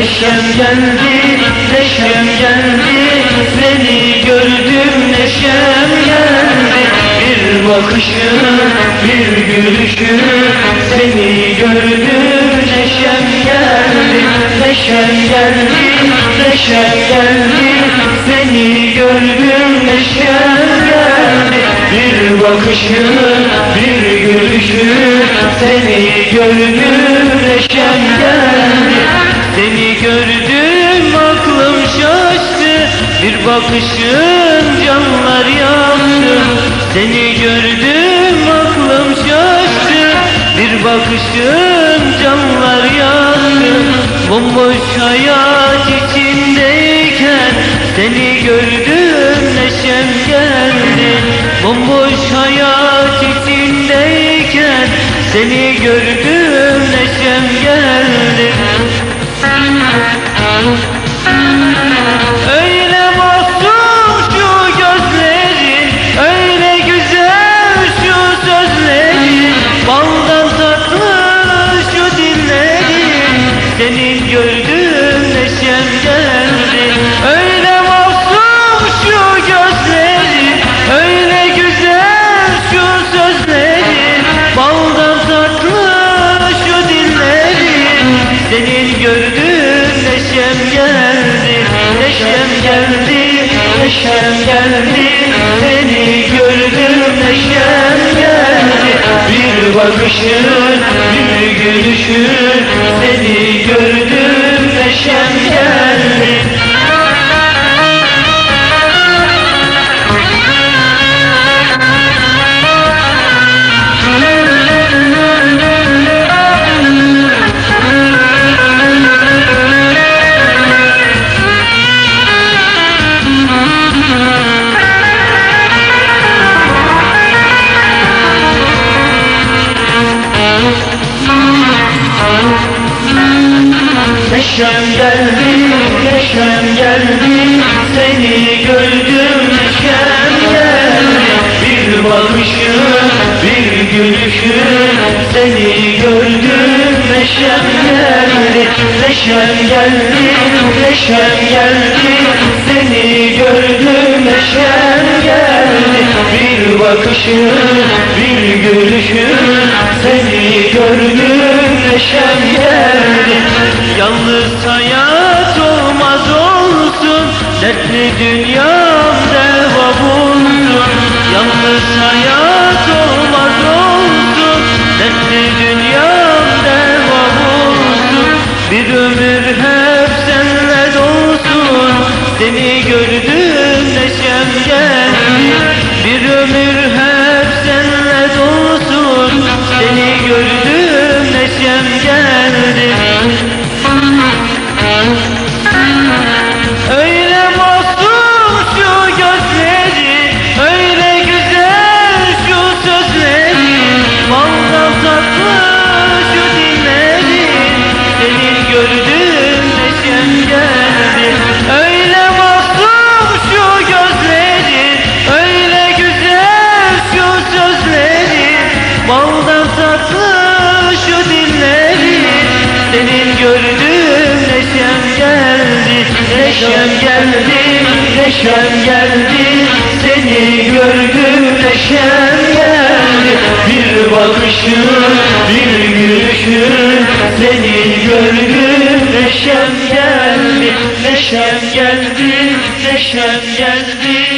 neşem geldi, neşem geldi. Seni gördüm, neşem geldi. Bir bakışın, bir gülüşün, seni gördüm, neşem geldi. Neşem geldi, neşem geldi. Seni gördüm, neşem geldi. Bir bakışın, bir gülüşün, seni gördüm, neşem geldi. Seni gördüm, aklım şaştı. Bir bakışın canlar yaktı. Seni gördüm, aklım şaştı. Bir bakışın canlar yaktı. Bomboş hayat içindeyken seni gördüm, neşem geldi. Bomboş hayat içindeyken seni gördüm, neşem geldi. Öyle masum şu gözlerin, öyle güzel şu sözlerin, baldan tatlı şu dillerin, senin gördüğüm neşem geldi. Öyle masum şu gözlerin, öyle güzel şu sözlerin, baldan tatlı şu dillerin, senin gördüğüm neşem geldi. Neşem geldi, neşem geldi. Seni gördüm, neşem geldi. Bir bakışın, bir gülüşün, seni gördüm, neşem geldi. Neşem geldi, neşem geldi. Seni gördüm, neşem geldi. Bir bakışın, bir gülüşün, seni gördüm, neşem geldi. Neşem geldi, neşem geldi. Seni gördüm, neşem geldi. Bir bakışın, bir gülüşün, seni gördüm, neşem geldi. Yalnız hayat olmaz olsun, dertli dünyam deva bulsun. Yalnız hayat olmaz olsun, dertli dünyam deva bulsun. Bir ömür hep seninle dolsun, seni gördüm, neşem geldi. Bir ömür hep seninle dolsun, seni gördüm, neşem geldi. Öyle masum şu gözleri, öyle güzel şu sözleri, baldan tatlı şu dilleri, seni gördüm, neşem geldi. Öyle masum şu gözleri, öyle güzel şu sözleri, baldan tatlı şu dilleri, senin gördüm, neşem geldi. Neşem geldi, neşem geldi. Seni gördüm, neşem geldi. Bir bakışın, bir gülüşün, seni gördüm, neşem geldi. Neşem geldi, neşem geldi.